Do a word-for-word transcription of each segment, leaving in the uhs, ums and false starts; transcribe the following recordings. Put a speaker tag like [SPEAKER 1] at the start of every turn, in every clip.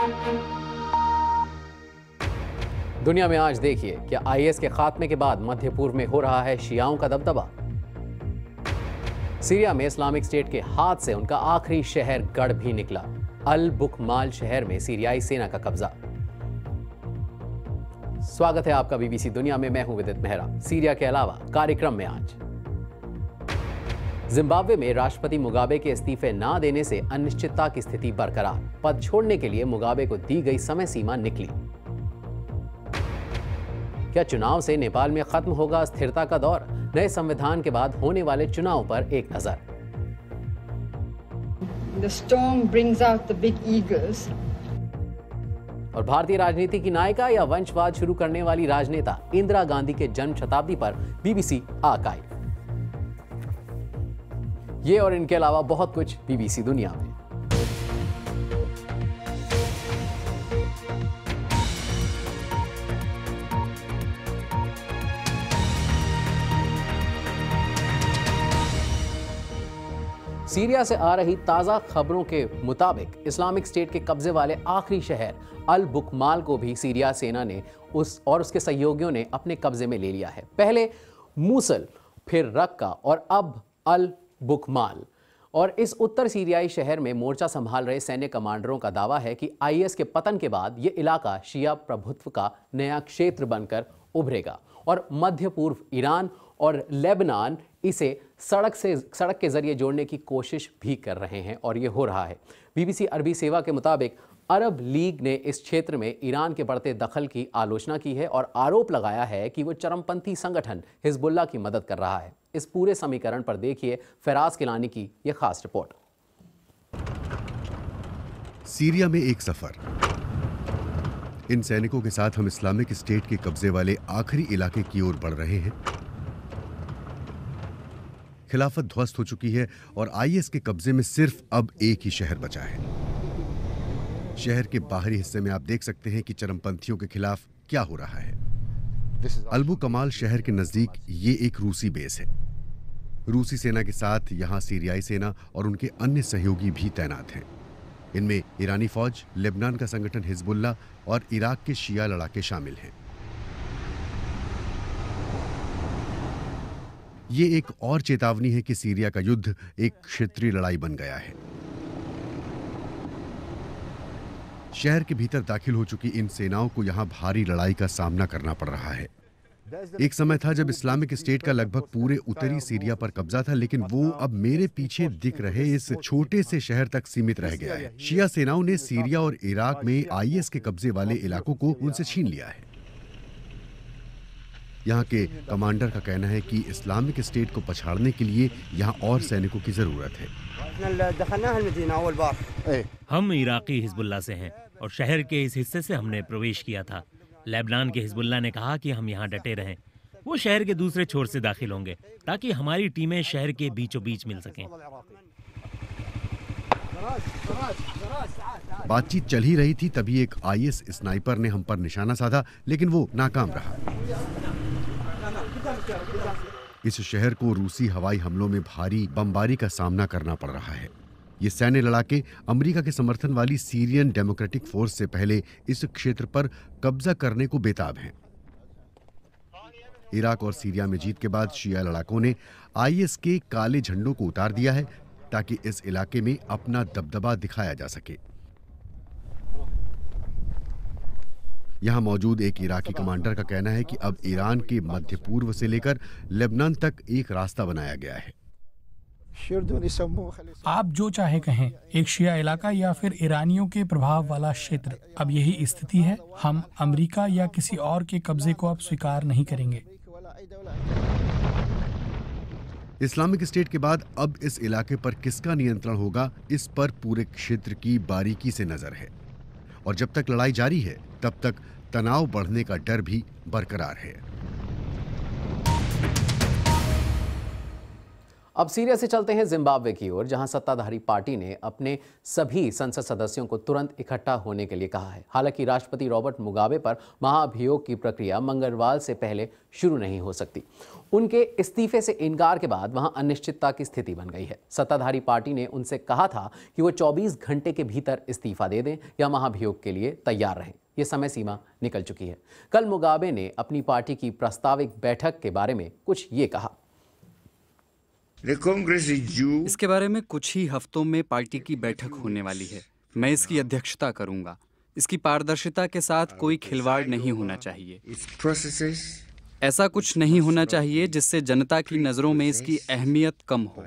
[SPEAKER 1] दुनिया में आज देखिए, क्या आईएस के खात्मे के बाद मध्य पूर्व में हो रहा है शियाओं का दबदबा। सीरिया में इस्लामिक स्टेट के हाथ से उनका आखिरी शहर गढ़ भी निकला। अल बुकमाल शहर में सीरियाई सेना का कब्जा। स्वागत है आपका बीबीसी दुनिया में, मैं हूं विदित मेहरा। सीरिया के अलावा कार्यक्रम में आज जिम्बाब्वे में राष्ट्रपति मुगाबे के इस्तीफे ना देने से अनिश्चितता की स्थिति बरकरार। पद छोड़ने के लिए मुगाबे को दी गई समय सीमा निकली। क्या चुनाव से नेपाल में खत्म होगा स्थिरता का दौर? नए संविधान के बाद होने वाले चुनाव पर एक नजर।
[SPEAKER 2] The storm brings out the big eagles.
[SPEAKER 1] और भारतीय राजनीति की नायिका या वंशवाद शुरू करने वाली राजनेता इंदिरा गांधी के जन्म शताब्दी पर बीबीसी आर्काइव। ये और इनके अलावा बहुत कुछ बीबीसी दुनिया में। सीरिया से आ रही ताजा खबरों के मुताबिक इस्लामिक स्टेट के कब्जे वाले आखिरी शहर अल बुकमाल को भी सीरिया सेना ने उस और उसके सहयोगियों ने अपने कब्जे में ले लिया है। पहले मूसल, फिर रक्का और अब अल बुकमाल। और इस उत्तर सीरियाई शहर में मोर्चा संभाल रहे सैन्य कमांडरों का दावा है कि आईएस के पतन के बाद यह इलाका शिया प्रभुत्व का नया क्षेत्र बनकर उभरेगा और मध्य पूर्व ईरान और लेबनान इसे सड़क से सड़क के जरिए जोड़ने की कोशिश भी कर रहे हैं और ये हो रहा है। बीबीसी अरबी सेवा के मुताबिक अरब लीग ने इस क्षेत्र में ईरान के बढ़ते दखल की आलोचना की है और आरोप लगाया है कि वो चरमपंथी संगठन हिजबुल्लाह की मदद कर रहा है। इस पूरे समीकरण पर देखिए फराज किलानी की यह खास रिपोर्ट।
[SPEAKER 3] सीरिया में एक सफर। इन सैनिकों के साथ हम इस्लामिक स्टेट के कब्जे वाले आखिरी इलाके की ओर बढ़ रहे हैं। खिलाफत ध्वस्त हो चुकी है और आईएस के कब्जे में सिर्फ अब एक ही शहर बचा है। शहर के बाहरी हिस्से में आप देख सकते हैं कि चरमपंथियों के खिलाफ क्या हो रहा है। अल बुकमाल शहर के नजदीक ये एक रूसी बेस है। रूसी सेना के साथ यहां सीरियाई सेना और उनके अन्य सहयोगी भी तैनात हैं। इनमें ईरानी फौज, लेबनान का संगठन हिजबुल्लाह और इराक के शिया लड़ाके शामिल हैं। ये एक और चेतावनी है कि सीरिया का युद्ध एक क्षेत्रीय लड़ाई बन गया है। शहर के भीतर दाखिल हो चुकी इन सेनाओं को यहां भारी लड़ाई का सामना करना पड़ रहा है। एक समय था जब इस्लामिक स्टेट का लगभग पूरे उत्तरी सीरिया पर कब्जा था, लेकिन वो अब मेरे पीछे दिख रहे इस छोटे से शहर तक सीमित रह गया है। शिया सेनाओं ने सीरिया और इराक में आईएस के कब्जे वाले इलाकों को उनसे छीन लिया है। यहाँ के कमांडर का कहना है कि इस्लामिक स्टेट को पछाड़ने के लिए यहाँ और सैनिकों की जरूरत है।
[SPEAKER 4] हम इराकी हिजबुल्लाह से हैं और शहर के इस हिस्से से हमने प्रवेश किया था। लेबनान के हिजबुल्लाह ने कहा कि हम यहाँ डटे रहें। वो शहर के दूसरे छोर से दाखिल होंगे ताकि हमारी टीमें शहर के बीचों बीच मिल सकें।
[SPEAKER 3] बातचीत चल ही रही थी, तभी एक आईएस स्नाइपर ने हम पर निशाना साधा, लेकिन वो नाकाम रहा। इस शहर को रूसी हवाई हमलों में भारी बमबारी का सामना करना पड़ रहा है। ये सैन्य लड़ाके अमेरिका के समर्थन वाली सीरियन डेमोक्रेटिक फोर्स से पहले इस क्षेत्र पर कब्जा करने को बेताब हैं। इराक और सीरिया में जीत के बाद शिया लड़ाकों ने आईएस के काले झंडों को उतार दिया है ताकि इस इलाके में अपना दबदबा दिखाया जा सके। यहां मौजूद एक इराकी कमांडर का कहना है कि अब ईरान के मध्य पूर्व से लेकर लेबनान तक एक रास्ता बनाया गया है।
[SPEAKER 5] आप जो चाहे कहें, एक शिया इलाका या फिर ईरानियों के प्रभाव वाला क्षेत्र, अब यही स्थिति है। हम अमेरिका या किसी और के कब्जे को अब स्वीकार नहीं करेंगे।
[SPEAKER 3] इस्लामिक स्टेट के बाद अब इस इलाके पर किसका नियंत्रण होगा, इस पर पूरे क्षेत्र की बारीकी से नजर है और जब तक लड़ाई जारी है तब तक तनाव बढ़ने का डर भी बरकरार है।
[SPEAKER 1] अब सीरिया से चलते हैं जिम्बाब्वे की ओर, जहां सत्ताधारी पार्टी ने अपने सभी संसद सदस्यों को तुरंत इकट्ठा होने के लिए कहा है। हालांकि राष्ट्रपति रॉबर्ट मुगाबे पर महाभियोग की प्रक्रिया मंगलवार से पहले शुरू नहीं हो सकती। उनके इस्तीफे से इनकार के बाद वहां अनिश्चितता की स्थिति बन गई है। सत्ताधारी पार्टी ने उनसे कहा था कि वो चौबीस घंटे के भीतर इस्तीफा दे दें या महाभियोग के लिए तैयार रहें। ये समय सीमा निकल चुकी है। कल मुगाबे ने अपनी पार्टी की प्रस्तावित बैठक के बारे में कुछ ये कहा।
[SPEAKER 6] इसके बारे में कुछ ही हफ्तों में पार्टी की बैठक होने वाली है। मैं इसकी अध्यक्षता करूंगा। इसकी पारदर्शिता के साथ कोई खिलवाड़ नहीं होना चाहिए। ऐसा कुछ नहीं होना चाहिए जिससे जनता की नजरों में इसकी अहमियत कम हो।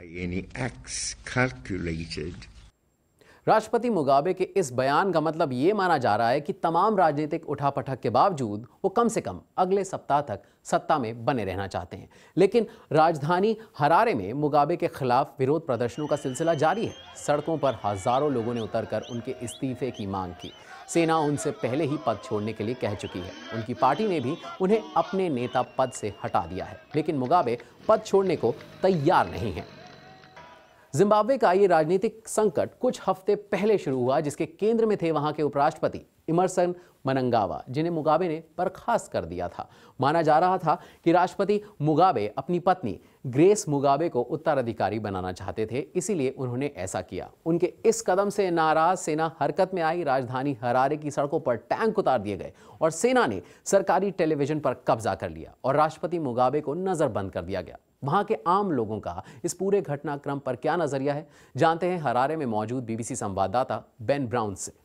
[SPEAKER 1] राष्ट्रपति मुगाबे के इस बयान का मतलब ये माना जा रहा है कि तमाम राजनीतिक उठापटक के बावजूद वो कम से कम अगले सप्ताह तक सत्ता में बने रहना चाहते हैं। लेकिन राजधानी हरारे में मुगाबे के खिलाफ विरोध प्रदर्शनों का सिलसिला जारी है। सड़कों पर हजारों लोगों ने उतरकर उनके इस्तीफे की मांग की। सेना उनसे पहले ही पद छोड़ने के लिए कह चुकी है। उनकी पार्टी ने भी उन्हें अपने नेता पद से हटा दिया है, लेकिन मुगाबे पद छोड़ने को तैयार नहीं है। जिम्बाब्वे का ये राजनीतिक संकट कुछ हफ्ते पहले शुरू हुआ, जिसके केंद्र में थे वहां के उपराष्ट्रपति इमरसन मनंगावा, जिन्हें मुगाबे ने बर्खास्त कर दिया था। माना जा रहा था कि राष्ट्रपति मुगाबे अपनी पत्नी ग्रेस मुगाबे को उत्तराधिकारी बनाना चाहते थे, इसीलिए उन्होंने ऐसा किया। उनके इस कदम से नाराज सेना हरकत में आई। राजधानी हरारे की सड़कों पर टैंक उतार दिए गए और सेना ने सरकारी टेलीविजन पर कब्जा कर लिया और राष्ट्रपति मुगाबे को नजरबंद कर दिया गया। वहां के आम लोगों का इस पूरे घटनाक्रम पर क्या नजरिया है, जानते हैं हरारे में मौजूद बीबीसी संवाददाता बेन ब्राउन से।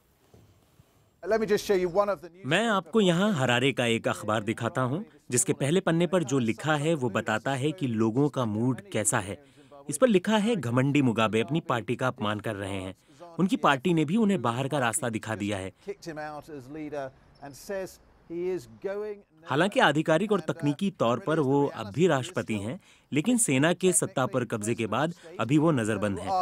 [SPEAKER 4] मैं आपको यहाँ हरारे का एक अखबार दिखाता हूँ, जिसके पहले पन्ने पर जो लिखा है वो बताता है कि लोगों का मूड कैसा है। इस पर लिखा है, घमंडी मुगाबे अपनी पार्टी का अपमान कर रहे हैं। उनकी पार्टी ने भी उन्हें बाहर का रास्ता दिखा दिया है। हालांकि आधिकारिक और तकनीकी तौर पर वो अब भी राष्ट्रपति हैं, लेकिन सेना के सत्ता पर कब्जे के बाद अभी वो नजरबंद हैं।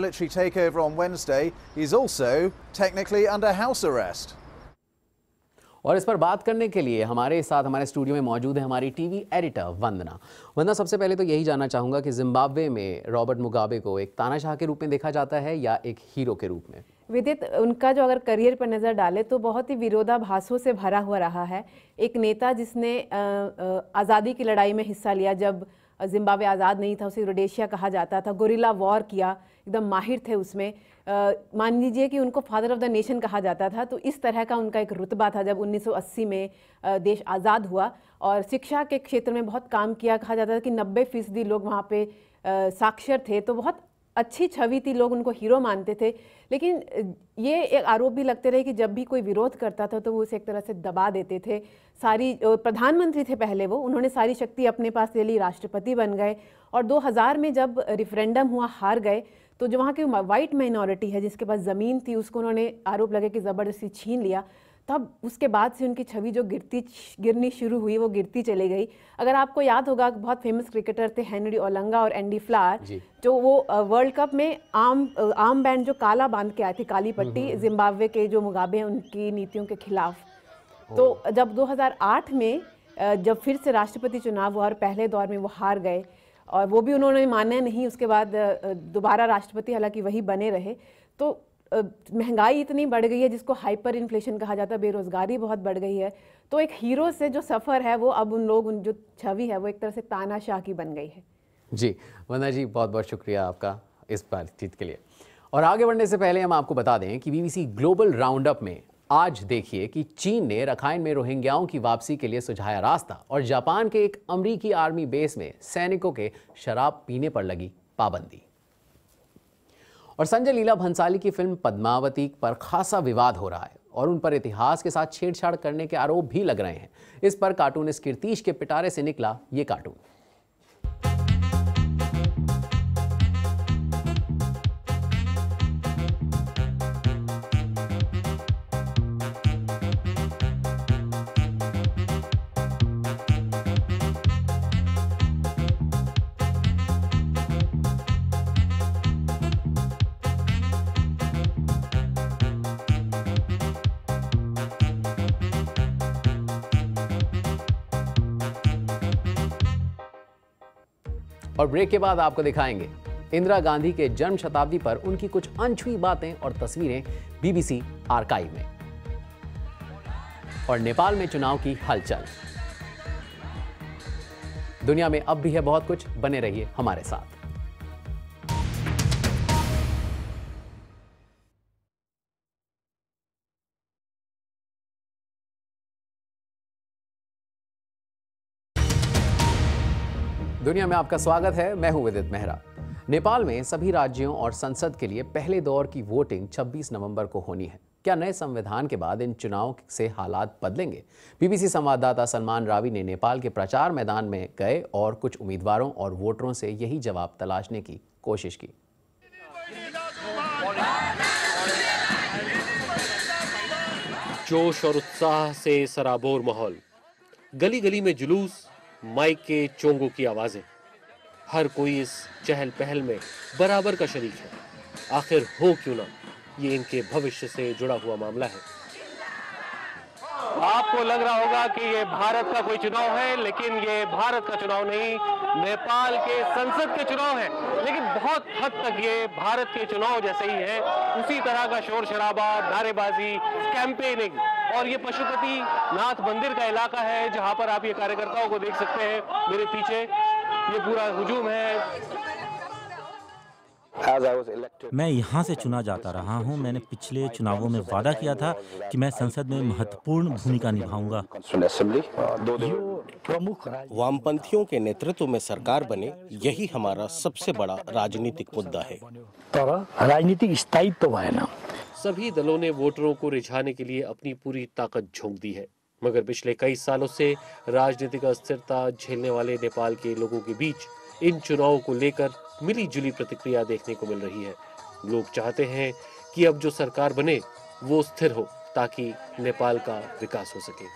[SPEAKER 1] और इस पर बात करने के लिए हमारे साथ हमारे स्टूडियो में मौजूद है हमारी टीवी एडिटर वंदना। वंदना, सबसे पहले तो यही जानना चाहूंगा कि जिम्बाब्वे में रॉबर्ट मुगाबे को एक तानाशाह के रूप में देखा जाता है या एक हीरो के रूप में?
[SPEAKER 7] विदित, उनका जो अगर करियर पर नज़र डाले तो बहुत ही विरोधाभासों से भरा हुआ रहा है। एक नेता जिसने आज़ादी की लड़ाई में हिस्सा लिया, जब जिम्बाब्वे आज़ाद नहीं था, उसे रोडेशिया कहा जाता था, गोरिल्ला वॉर किया, एकदम माहिर थे उसमें। मान लीजिए कि उनको फादर ऑफ द नेशन कहा जाता था। तो इस तरह का उनका एक रुतबा था जब उन्नीस सौ अस्सी में देश आज़ाद हुआ। और शिक्षा के क्षेत्र में बहुत काम किया। कहा जाता था कि नब्बे फीसदी लोग वहाँ पे साक्षर थे, तो बहुत अच्छी छवि थी, लोग उनको हीरो मानते थे। लेकिन ये एक आरोप भी लगते रहे कि जब भी कोई विरोध करता था तो वो उसे एक तरह से दबा देते थे। सारी प्रधानमंत्री थे पहले वो, उन्होंने सारी शक्ति अपने पास ले ली, राष्ट्रपति बन गए। और दो हज़ार में जब रेफरेंडम हुआ, हार गए, तो जो वहाँ की वाइट माइनॉरिटी है जिसके पास ज़मीन थी, उसको उन्होंने आरोप लगे कि ज़बरदस्ती छीन लिया। तब उसके बाद से उनकी छवि जो गिरती गिरनी शुरू हुई, वो गिरती चली गई। अगर आपको याद होगा, बहुत फेमस क्रिकेटर थे हेनरी ओलंगा और एंडी फ्लावर, जो वो वर्ल्ड कप में आर्म आर्म बैंड जो काला बांध के आए थे, काली पट्टी, जिम्बाब्वे के जो मुगाबे हैं उनकी नीतियों के खिलाफ। तो जब दो हज़ार आठ में जब फिर से राष्ट्रपति चुनाव हुआ और पहले दौर में वो हार गए, और वो भी उन्होंने माना नहीं, उसके बाद दोबारा राष्ट्रपति हालांकि वही बने रहे। तो महंगाई इतनी बढ़ गई है जिसको हाइपर इन्फ्लेशन कहा जाता है, बेरोजगारी बहुत बढ़ गई है। तो एक हीरो से जो सफ़र है वो अब उन लोग उन जो छवि है वो एक तरह से तानाशाह की बन गई है।
[SPEAKER 1] जी वंदना जी, बहुत बहुत शुक्रिया आपका इस बातचीत के लिए। और आगे बढ़ने से पहले हम आपको बता दें कि बीबीसी ग्लोबल राउंड अप में आज देखिए कि चीन ने रखाइन में रोहिंग्याओं की वापसी के लिए सुझाया रास्ता, और जापान के एक अमेरिकी आर्मी बेस में सैनिकों के शराब पीने पर लगी पाबंदी। और संजय लीला भंसाली की फिल्म पद्मावती पर खासा विवाद हो रहा है और उन पर इतिहास के साथ छेड़छाड़ करने के आरोप भी लग रहे हैं। इस पर कार्टूनिस्ट कीर्तिश के पिटारे से निकला ये कार्टून। और ब्रेक के बाद आपको दिखाएंगे इंदिरा गांधी के जन्म शताब्दी पर उनकी कुछ अनछुई बातें और तस्वीरें बीबीसी आर्काइव में। और नेपाल में चुनाव की हलचल। दुनिया में अब भी है बहुत कुछ, बने रहिए हमारे साथ। दुनिया में आपका स्वागत है, मैं हूं विदित मेहरा। नेपाल में सभी राज्यों और संसद के लिए पहले दौर की वोटिंग छब्बीस नवंबर को होनी है। क्या नए संविधान के बाद इन चुनाव से हालात बदलेंगे? बीबीसी संवाददाता सलमान रावी ने नेपाल के प्रचार मैदान में गए और कुछ उम्मीदवारों और वोटरों से यही जवाब तलाशने की कोशिश की।
[SPEAKER 8] जोश और उत्साह से सराबोर माहौल, गली गली में जुलूस, माइक के चोंगों की आवाजें, हर कोई इस चहल पहल में बराबर का शरीक है। आखिर हो क्यों ना, ये इनके भविष्य से जुड़ा हुआ मामला है। आपको लग रहा होगा कि ये भारत का कोई चुनाव है, लेकिन ये भारत का चुनाव नहीं, नेपाल के संसद के चुनाव है। लेकिन बहुत हद तक ये भारत के चुनाव जैसे ही है, उसी तरह का शोर शराबा, नारेबाजी, कैंपेनिंग। और ये पशुपति नाथ मंदिर का इलाका है, जहां पर आप ये कार्यकर्ताओं को देख सकते हैं मेरे पीछे, ये पूरा हुजूम है।
[SPEAKER 9] मैं यहाँ से चुना जाता रहा हूँ। मैंने पिछले चुनावों में वादा किया था कि मैं संसद में महत्वपूर्ण भूमिका निभाऊंगा।
[SPEAKER 8] वामपंथियों के नेतृत्व में सरकार बने, यही हमारा सबसे बड़ा राजनीतिक मुद्दा है।
[SPEAKER 10] राजनीतिक स्थायित्व है ना।
[SPEAKER 8] सभी दलों ने वोटरों को रिझाने के लिए अपनी पूरी ताकत झोंक दी है, मगर पिछले कई सालों से राजनीतिक अस्थिरता झेलने वाले नेपाल के लोगों के बीच इन चुनावों को लेकर मिली जुली प्रतिक्रिया देखने को मिल रही है। लोग चाहते हैं कि अब जो सरकार बने वो स्थिर हो, ताकि नेपाल का विकास हो सके।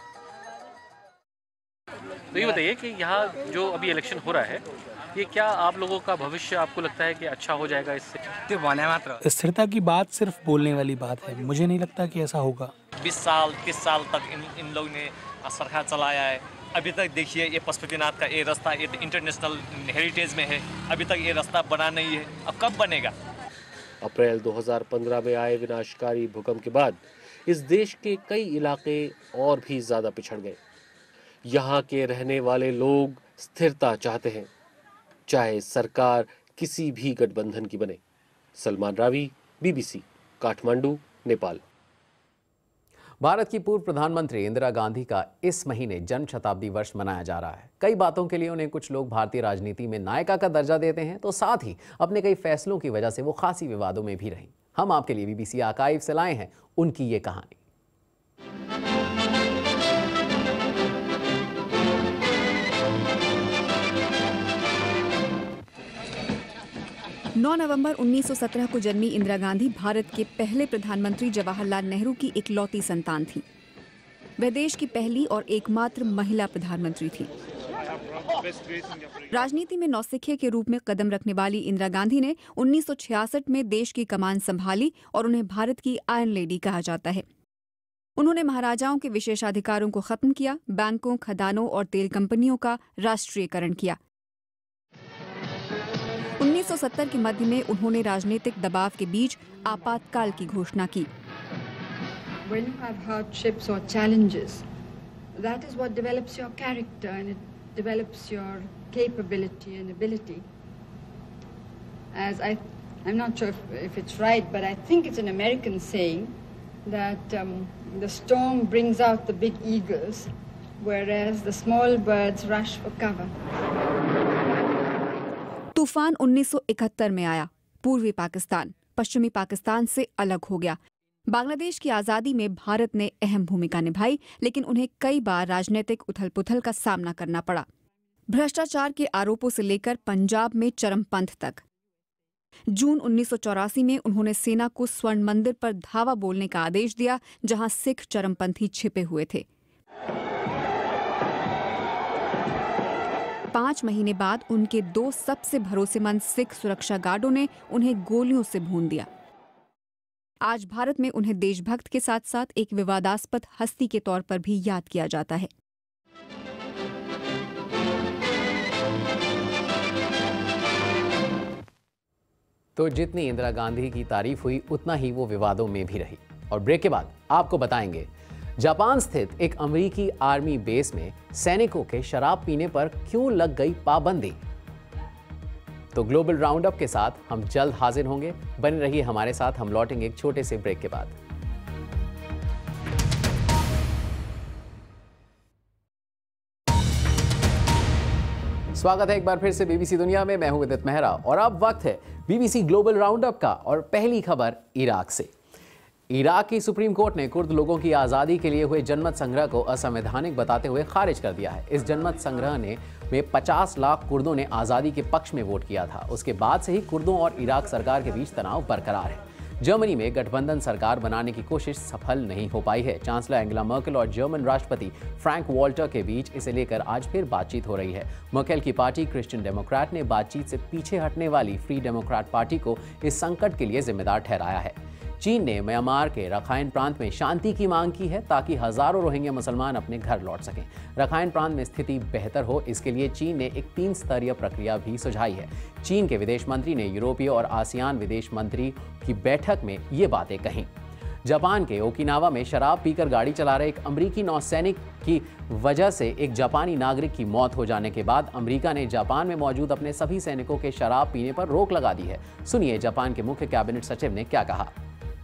[SPEAKER 11] तो ये बताइए कि यहाँ जो अभी इलेक्शन हो रहा है, ये क्या आप लोगों का भविष्य आपको लगता है कि अच्छा हो जाएगा इससे?
[SPEAKER 5] स्थिरता की बात सिर्फ बोलने वाली बात है, मुझे नहीं लगता कि ऐसा होगा।
[SPEAKER 12] बीस साल तीस साल तक इन इन लोगों ने सरकार चलाया है। अभी तक देखिए ये पशुपतिनाथ का ये रास्ता ये इंटरनेशनल हेरिटेज में है, अभी तक ये रास्ता बना नहीं है, अब कब बनेगा?
[SPEAKER 8] अप्रैल दो हज़ार पंद्रह में आए विनाशकारी भूकंप के बाद इस देश के कई इलाके और भी ज्यादा पिछड़ गए। यहाँ के रहने वाले लोग स्थिरता चाहते हैं, चाहे सरकार किसी भी गठबंधन की बने। सलमान रावी, बीबीसी, काठमांडू, नेपाल।
[SPEAKER 1] भारत की पूर्व प्रधानमंत्री इंदिरा गांधी का इस महीने जन्म शताब्दी वर्ष मनाया जा रहा है। कई बातों के लिए उन्हें कुछ लोग भारतीय राजनीति में नायिका का दर्जा देते हैं, तो साथ ही अपने कई फैसलों की वजह से वो खासी विवादों में भी रहीं। हम आपके लिए बीबीसी आर्काइव से लाए हैं उनकी ये कहानी।
[SPEAKER 13] नौ नवंबर उन्नीस सौ सत्रह को जन्मी इंदिरा गांधी भारत के पहले प्रधानमंत्री जवाहरलाल नेहरू की इकलौती संतान थी। वह देश की पहली और एकमात्र महिला प्रधानमंत्री थी। राजनीति में नौसिखिया के रूप में कदम रखने वाली इंदिरा गांधी ने उन्नीस सौ छियासठ में देश की कमान संभाली और उन्हें भारत की आयरन लेडी कहा जाता है। उन्होंने महाराजाओं के विशेषाधिकारों को खत्म किया, बैंकों, खदानों और तेल कंपनियों का राष्ट्रीयकरण किया। उन्नीस सौ सत्तर के मध्य में उन्होंने राजनीतिक दबाव के बीच आपातकाल की घोषणा की।
[SPEAKER 2] When you have hardships or challenges, that is what develops your character and it develops your capability and ability. As I, I'm not sure if, if it's right, but I think it's an American saying that um, the storm brings out the big eagles, whereas the small birds rush for cover.
[SPEAKER 13] तूफान उन्नीस सौ इकहत्तर में आया। पूर्वी पाकिस्तान पश्चिमी पाकिस्तान से अलग हो गया। बांग्लादेश की आज़ादी में भारत ने अहम भूमिका निभाई, लेकिन उन्हें कई बार राजनीतिक उथल-पुथल का सामना करना पड़ा। भ्रष्टाचार के आरोपों से लेकर पंजाब में चरमपंथ तक। जून उन्नीस सौ चौरासी में उन्होंने सेना को स्वर्ण मंदिर पर धावा बोलने का आदेश दिया, जहां सिख चरमपंथी छिपे हुए थे। पांच महीने बाद उनके दो सबसे भरोसेमंद सिख सुरक्षा गार्डों ने उन्हें गोलियों से भून दिया। आज भारत में उन्हें देशभक्त के साथ साथ एक विवादास्पद हस्ती के तौर पर भी याद किया जाता है।
[SPEAKER 1] तो जितनी इंदिरा गांधी की तारीफ हुई उतना ही वो विवादों में भी रही। और ब्रेक के बाद आपको बताएंगे जापान स्थित एक अमेरिकी आर्मी बेस में सैनिकों के शराब पीने पर क्यों लग गई पाबंदी। तो ग्लोबल राउंड अप के साथ हम जल्द हाजिर होंगे, बने रहिए हमारे साथ। हम लौटेंगे एक छोटे से ब्रेक के बाद। स्वागत है एक बार फिर से बीबीसी दुनिया में। मैं हूं विदित मेहरा और अब वक्त है बीबीसी ग्लोबल राउंड अप का। और पहली खबर इराक से। इराक की सुप्रीम कोर्ट ने कुर्द लोगों की आज़ादी के लिए हुए जनमत संग्रह को असंवैधानिक बताते हुए खारिज कर दिया है। इस जनमत संग्रह ने में पचास लाख कुर्दों ने आज़ादी के पक्ष में वोट किया था। उसके बाद से ही कुर्दों और इराक सरकार के बीच तनाव बरकरार है। जर्मनी में गठबंधन सरकार बनाने की कोशिश सफल नहीं हो पाई है। चांसलर एंगेला मर्केल और जर्मन राष्ट्रपति फ्रैंक वॉल्टर के बीच इसे लेकर आज फिर बातचीत हो रही है। मर्केल की पार्टी क्रिश्चियन डेमोक्रेट ने बातचीत से पीछे हटने वाली फ्री डेमोक्रेट पार्टी को इस संकट के लिए जिम्मेदार ठहराया है। चीन ने म्यांमार के रखाइन प्रांत में शांति की मांग की है ताकि हजारों रोहिंग्या मुसलमान अपने घर लौट सकें। रखाइन प्रांत में स्थिति बेहतर हो, इसके लिए चीन ने एक तीन स्तरीय प्रक्रिया भी सुझाई है। चीन के विदेश मंत्री ने यूरोपीय और आसियान विदेश मंत्री की बैठक में ये बातें कहीं। जापान के ओकिनावा में शराब पीकर गाड़ी चला रहे एक अमेरिकी नौसैनिक की वजह से एक जापानी नागरिक की मौत हो जाने के बाद अमेरिका ने जापान में मौजूद अपने सभी सैनिकों के शराब पीने पर रोक लगा दी है। सुनिए जापान के मुख्य कैबिनेट सचिव ने क्या कहा।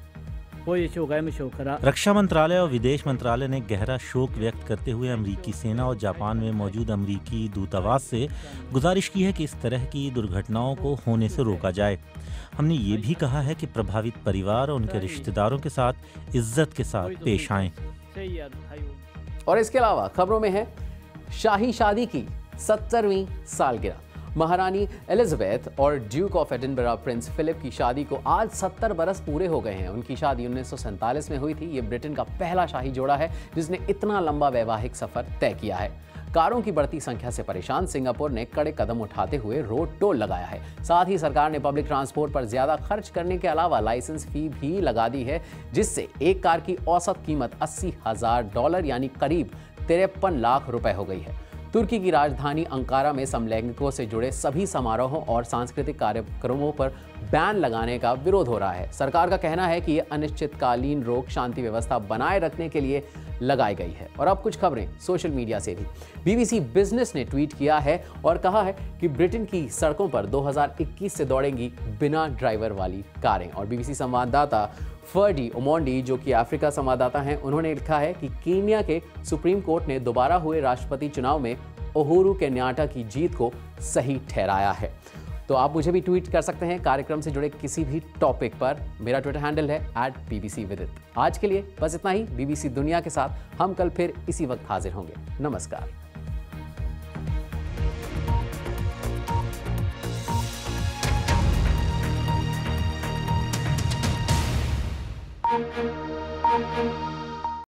[SPEAKER 9] रक्षा मंत्रालय और विदेश मंत्रालय ने गहरा शोक व्यक्त करते हुए अमेरिकी सेना और जापान में मौजूद अमेरिकी दूतावास से गुजारिश की है कि इस तरह की दुर्घटनाओं को होने से रोका जाए। हमने ये भी कहा है कि प्रभावित परिवार और उनके रिश्तेदारों के साथ इज्जत के साथ पेश आएं।
[SPEAKER 1] और इसके अलावा खबरों में है शाही शादी की सत्तरवीं सालगिरह। महारानी एलिजाबेथ और duke of Edinburgh prince Philip की शादी को आज सत्तर बरस पूरे हो गए हैं। उनकी शादी उन्नीस सौ सैंतालीस में हुई थी। ये ब्रिटेन का पहला शाही जोड़ा है जिसने इतना लंबा वैवाहिक सफर तय किया है। कारों की बढ़ती संख्या से परेशान सिंगापुर ने कड़े कदम उठाते हुए रोड टोल लगाया है। साथ ही सरकार ने पब्लिक ट्रांसपोर्ट पर ज्यादा खर्च करने के अलावा लाइसेंस फी भी लगा दी है, जिससे एक कार की औसत कीमत अस्सी हजार डॉलर यानी करीब तिरपन लाख रुपए हो गई है। तुर्की की राजधानी अंकारा में समलैंगिकों से जुड़े सभी समारोहों और सांस्कृतिक कार्यक्रमों पर बैन लगाने का विरोध हो रहा है। सरकार का कहना है कि यह अनिश्चितकालीन रोक शांति व्यवस्था बनाए रखने के लिए लगाई गई है। और अब कुछ खबरें सोशल मीडिया से भी। बीबीसी बिजनेस ने ट्वीट किया है और कहा है कि ब्रिटेन की सड़कों पर दो हज़ार इक्कीस से दौड़ेंगी बिना ड्राइवर वाली कारें। और बीबीसी संवाददाता फर्डी ओमोंडी, जो कि अफ्रीका संवाददाता हैं, उन्होंने लिखा है कि कीनिया के सुप्रीम कोर्ट ने दोबारा हुए राष्ट्रपति चुनाव में उहुरु केन्याटा की जीत को सही ठहराया है। तो आप मुझे भी ट्वीट कर सकते हैं कार्यक्रम से जुड़े किसी भी टॉपिक पर। मेरा ट्विटर हैंडल है एट बीबीसी विदित। आज के लिए बस इतना ही। बीबीसी दुनिया के साथ हम कल फिर इसी वक्त हाजिर होंगे। नमस्कार।